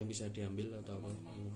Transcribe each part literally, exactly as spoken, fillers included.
bisa diambil atau apa? Hmm.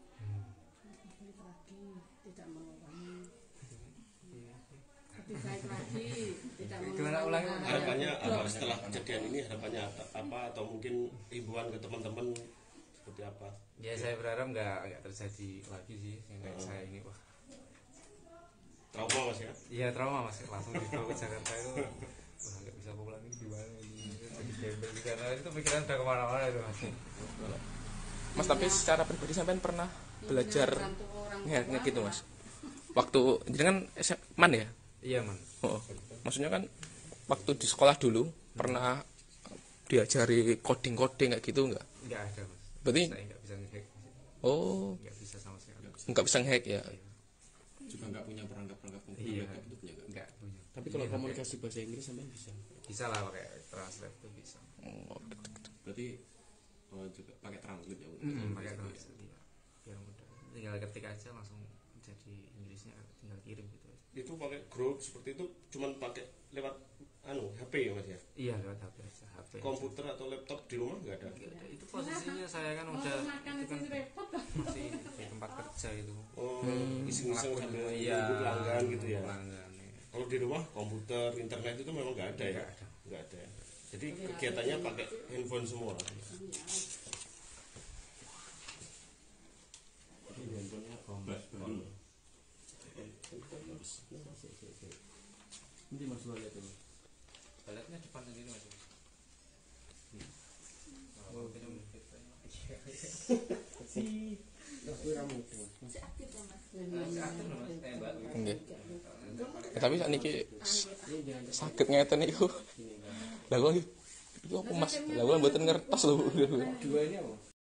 Tidak mengulangi. Lebih baik lagi tidak mengulangi. Harapannya apa setelah kejadian ini, harapannya apa atau mungkin himbauan ke teman-teman seperti apa? Ya saya berharap nggak nggak terjadi lagi sih yang kayak uh. saya ini. Wah, trauma mas ya? Iya trauma mas, langsung dibawa ke Jakarta itu. Wah nggak bisa pulang ini gimana ini? Jadi gembel karena itu pikiran udah kemana-mana itu mas. Mas tapi secara pribadi sampean pernah belajar ngehack gitu mas? Waktu jadi kan man ya? Iya man. Oh, maksudnya kan waktu di sekolah dulu pernah diajari coding-coding kayak gitu nggak? Nggak ada mas. Berarti? Saya nggak bisa ngehack. Oh. Nggak bisa sama sekali. Nggak bisa ngehack ya? Iya. Juga nggak punya perangkat-perangkat komputer iya. kayak gitu punya nggak? Nggak punya. Tapi kalau iya, komunikasi bahasa Inggris sampean bisa? Bisa lah pakai translate itu bisa. Oh, berarti oh, juga pakai translate ya? Hmm, pakai translate ya. Biar mudah. Tinggal ketik aja langsung jadi Inggrisnya, tinggal kirim gitu. Itu pakai grup seperti itu cuman pakai lewat anu H P ya mas ya? Iya lewat H P aja. H P komputer aja. Atau laptop di rumah nggak ada? Nggak ada. Itu posisinya saya kan udah itu kan masih di tempat kerja itu. Oh, iseng-iseng sambil iya, nunggu pelanggan gitu ya. Pelanggan, ya. Kalau di rumah komputer, internet itu memang nggak ada ya? Nggak ada. Jadi kegiatannya pakai handphone semua. Handphonenya kompas baru. Nanti mas lo lihat ini. Baletnya depan sendiri mas. Oh, si, aku ramu itu. Oke. Tapi saat ini sakit ngeten itu. Lah kok itu aku mas, lah kok mboten ngertos lho. Dua ini apa?